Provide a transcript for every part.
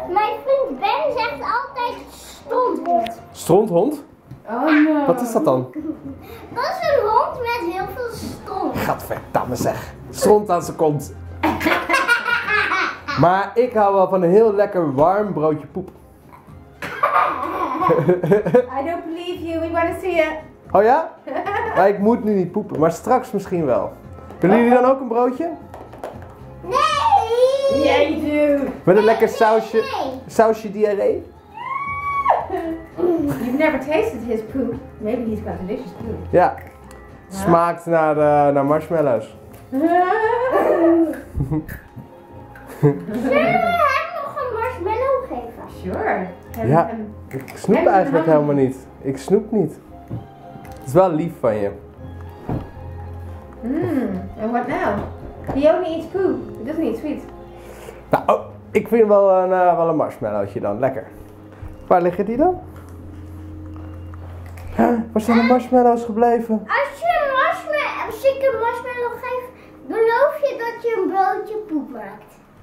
Mijn vriend Ben zegt altijd stronthond. Stronthond? Oh no. Wat is dat dan? Dat is een hond met heel veel stront. Gadverdamme zeg. Stront aan zijn kont. Maar ik hou wel van een heel lekker warm broodje poep. I don't believe you, we want to see it. Oh ja? Maar ik moet nu niet poepen, maar straks misschien wel. Willen jullie dan ook een broodje? Nee! Yeah, you do. Met een lekker sausje, Nee. sausje diarree? You've never tasted his poop. Maybe he's got delicious poop. Ja. Smaakt naar marshmallows. Zullen we hem nog een marshmallow geven? Sure. Ja. Ik snoep eigenlijk helemaal niet. Ik snoep niet. Het is wel lief van je. And what now? He only eats poop. He doesn't eat sweets. Nou, oh, ik vind wel een marshmallowtje dan. Lekker. Waar liggen die dan? Waar zijn de marshmallows gebleven? Als ik een marshmallow geef, beloof je dat je een broodje poep maakt.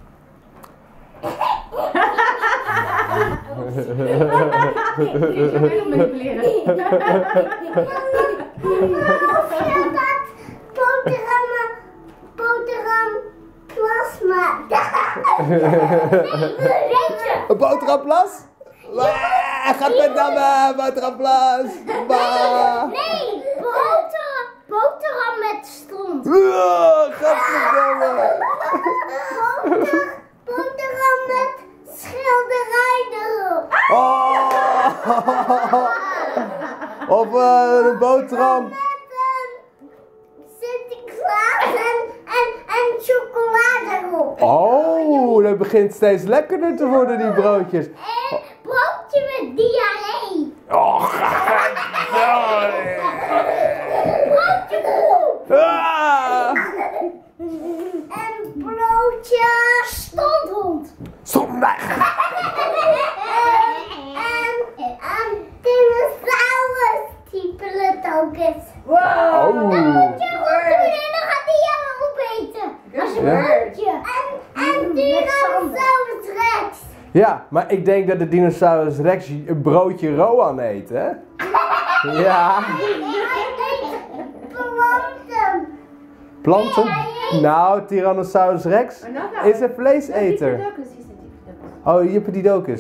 Je kan heel manipuleren. Beloof je dat boterham plasma. Een boterhamplas? Gadverdamme, boterhamplas! Nee, boterham met stront. Gadverdamme! Boterham met schilderij erop. Oh. Of een boterham. Met Sinterklaas en chocolade erop. Oh, dat begint steeds lekkerder te worden, die broodjes. En broodje met diarree. Oh, Broodje poep. En broodje stonthond. En dinosaurus type het ook eens. Wow. Oh. Dan moet je goed doen en dan gaat hij jou opeten. Als een broodje. En dinosaurus rex. Ja, maar ik denk dat de dinosaurus Rex een broodje Roan eet, hè? Ja. Hij eet planten. Planten? Nou, Tyrannosaurus Rex is een vleeseter. Oh, Jippedidokus.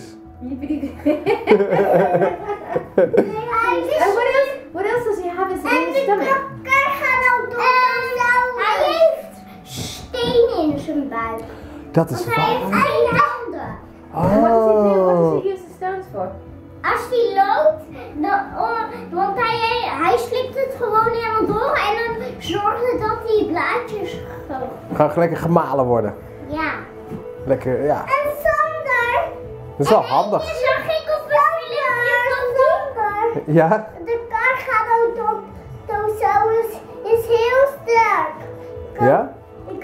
What else does he have in En his de stomach? kakker gaat ook door. Hij heeft stenen in zijn buik. Dat is Hij heeft waar. geen handen. And what does he do? What Oh. does he use the stones for? Als hij loopt, want hij slikt het gewoon helemaal door en dan zorgt het dat die blaadjes Gaan lekker gemalen worden. Ja. Lekker, ja. En Sander. Dat is wel handig. Zag ik op een filmpje van Sander. Ja? De kar gaat ook door. Tosaurus is heel sterk. Ja? Ik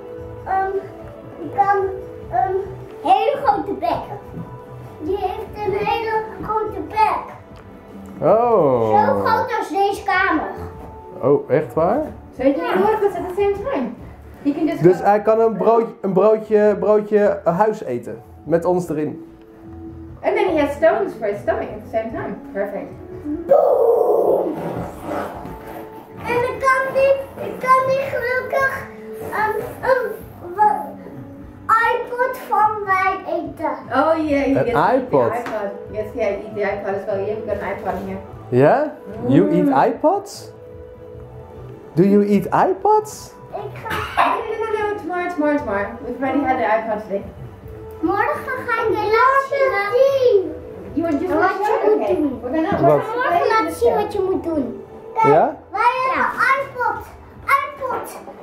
kan een hele grote bek. Die heeft een hele grote bek. Oh. Zo groot als deze kamer. Oh, echt waar? So you can do this at the same time. You can just Dus go. hij kan een broodje huis eten. Met ons erin. And then he has stones for his stomach at the same time. Perfect. Boom! En dan kan die gelukkig een iPod van mij eten. Oh yeah, you An get to eat iPod. the iPod. Yes, yeah, eat the iPod as well. You've got an iPod in here. Ja? You eat iPods? Do you eat iPods? Ik ga... No. Tomorrow. We've already had the iPod today. Morgen ga ik laten zien. You want just Wat watch je it? moet Okay. doen. We're gonna. Wat? Morgen laten zien wat je moet doen. Kijk, Ja? wij hebben iPod.